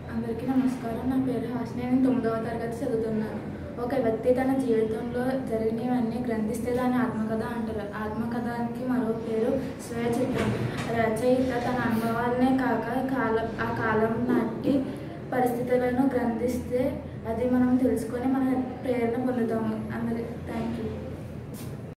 అందరికీ నమస్కారం. నా పేరు హాసిని. నేను 9వ తరగతి చదువుతున్నాను. ఒక వ్యక్తి తన జీవితంలో జరిగినవన్నీ గ్రంథిస్తే దాన్ని ఆత్మకథ అంటారు. ఆత్మకథకి మరో పేరు స్వీయ చిత్రం. రచయిత తన అనుభవాలనే కాక ఆ కాలం నాటి పరిస్థితులను గ్రంథిస్తే అది మనం తెలుసుకొని మన ప్రేరణ పొందుతాము. అందరికీ థ్యాంక్ యూ.